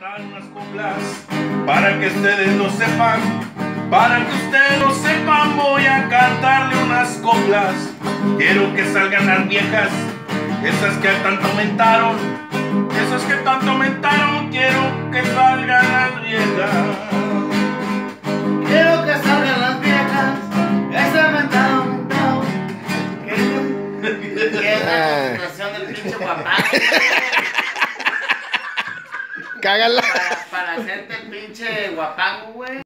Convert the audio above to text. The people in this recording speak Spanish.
cantar unas coplas para que ustedes lo sepan, para que ustedes lo sepan. Voy a cantarle unas coplas. Quiero que salgan las viejas, esas que tanto aumentaron, esas que tanto aumentaron. Quiero que salgan las viejas. Quiero que salgan las viejas, ese aumentado. Que es la presentación del pinche guapango. Cágala. Para hacerte el pinche guapango, güey.